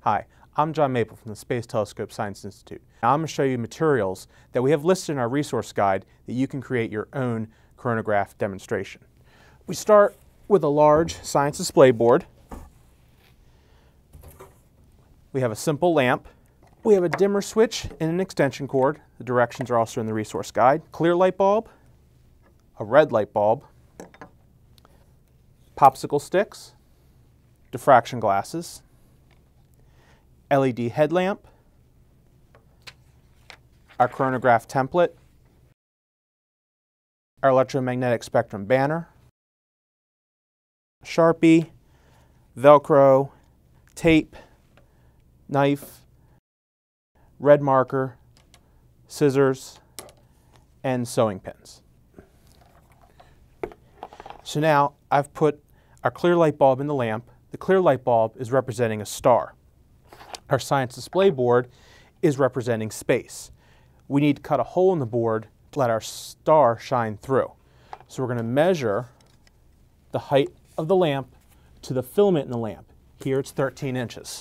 Hi, I'm John Maple from the Space Telescope Science Institute. Now I'm going to show you materials that we have listed in our resource guide that you can create your own coronagraph demonstration. We start with a large science display board. We have a simple lamp. We have a dimmer switch and an extension cord. The directions are also in the resource guide. Clear light bulb, a red light bulb, popsicle sticks, diffraction glasses, LED headlamp, our coronagraph template, our electromagnetic spectrum banner, Sharpie, Velcro, tape, knife, red marker, scissors, and sewing pins. So now I've put our clear light bulb in the lamp. The clear light bulb is representing a star. Our science display board is representing space. We need to cut a hole in the board to let our star shine through. So we're going to measure the height of the lamp to the filament in the lamp. Here it's 13 inches.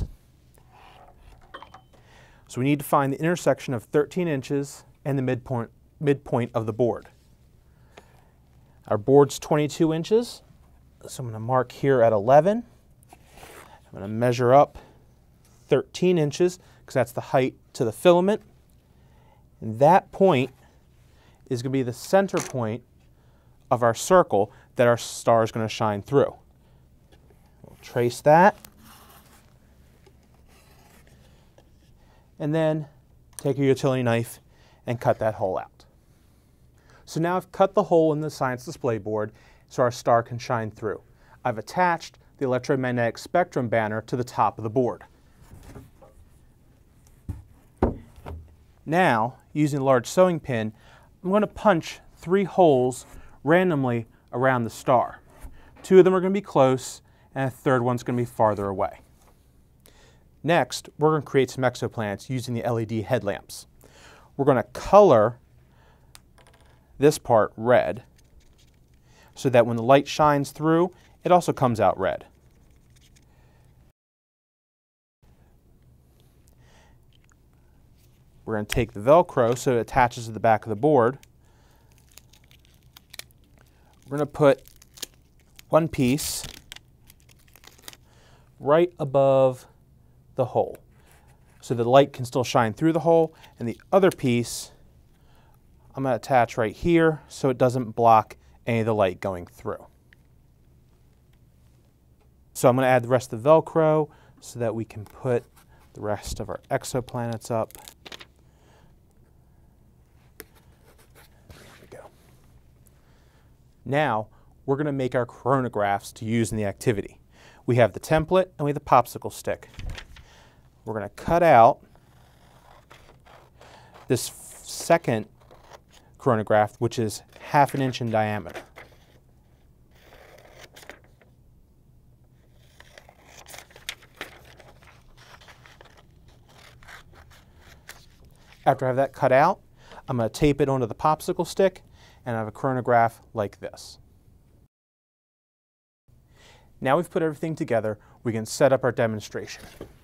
So we need to find the intersection of 13 inches and the midpoint of the board. Our board's 22 inches, so I'm going to mark here at 11. I'm going to measure up 13 inches because that's the height to the filament. And that point is going to be the center point of our circle that our star is going to shine through. We'll trace that. And then take a utility knife and cut that hole out. So now I've cut the hole in the science display board so our star can shine through. I've attached the electromagnetic spectrum banner to the top of the board. Now, using a large sewing pin, I'm going to punch 3 holes randomly around the star. 2 of them are going to be close, and a third one's going to be farther away. Next, we're going to create some exoplanets using the LED headlamps. We're going to color this part red so that when the light shines through, it also comes out red. We're going to take the Velcro so it attaches to the back of the board. We're going to put one piece right above the hole so the light can still shine through the hole, and the other piece I'm going to attach right here so it doesn't block any of the light going through. So I'm going to add the rest of the Velcro so that we can put the rest of our exoplanets up. There we go. Now we're going to make our coronagraphs to use in the activity. We have the template and we have the popsicle stick. We're going to cut out this second coronagraph, which is 1/2 inch in diameter. After I have that cut out, I'm going to tape it onto the popsicle stick and I have a coronagraph like this. Now we've put everything together, we can set up our demonstration.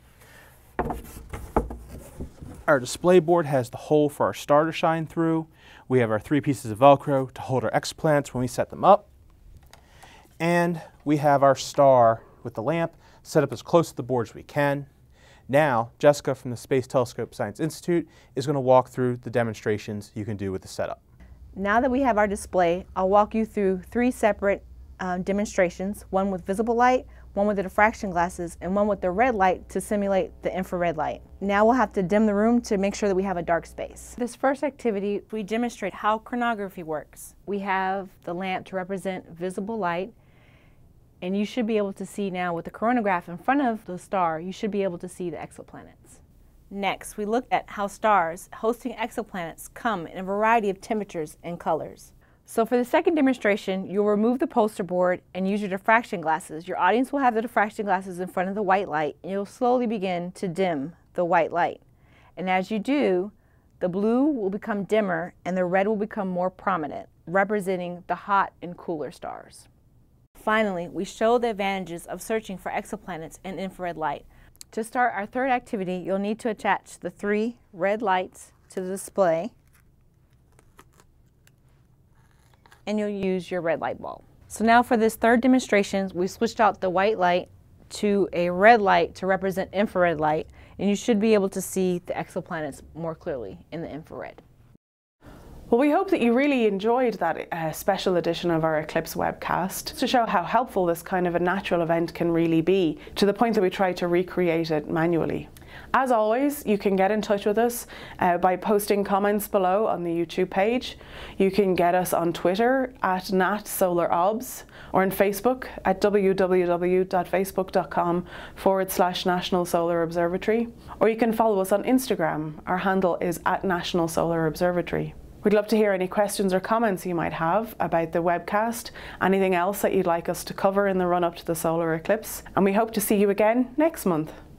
Our display board has the hole for our star to shine through. We have our 3 pieces of Velcro to hold our exoplanets when we set them up. And we have our star with the lamp set up as close to the board as we can. Now, Jessica from the Space Telescope Science Institute is going to walk through the demonstrations you can do with the setup. Now that we have our display, I'll walk you through 3 separate demonstrations, one with visible light, one with the diffraction glasses, and one with the red light to simulate the infrared light. Now we'll have to dim the room to make sure that we have a dark space. This first activity, we demonstrate how chronography works. We have the lamp to represent visible light, and you should be able to see now with the coronagraph in front of the star, you should be able to see the exoplanets. Next, we looked at how stars hosting exoplanets come in a variety of temperatures and colors. So for the second demonstration, you'll remove the poster board and use your diffraction glasses. Your audience will have the diffraction glasses in front of the white light, and you'll slowly begin to dim the white light. And as you do, the blue will become dimmer and the red will become more prominent, representing the hot and cooler stars. Finally, we show the advantages of searching for exoplanets in infrared light. To start our third activity, you'll need to attach the 3 red lights to the display, and you'll use your red light bulb. So now for this third demonstration, we switched out the white light to a red light to represent infrared light, and you should be able to see the exoplanets more clearly in the infrared. Well, we hope that you really enjoyed that special edition of our Eclipse webcast to show how helpful this kind of a natural event can really be, to the point that we tried to recreate it manually. As always, you can get in touch with us by posting comments below on the YouTube page. You can get us on Twitter at @NatSolarObs or on Facebook at www.facebook.com/National Solar Observatory. Or you can follow us on Instagram. Our handle is @National Solar Observatory. We'd love to hear any questions or comments you might have about the webcast, anything else that you'd like us to cover in the run-up to the solar eclipse, and we hope to see you again next month.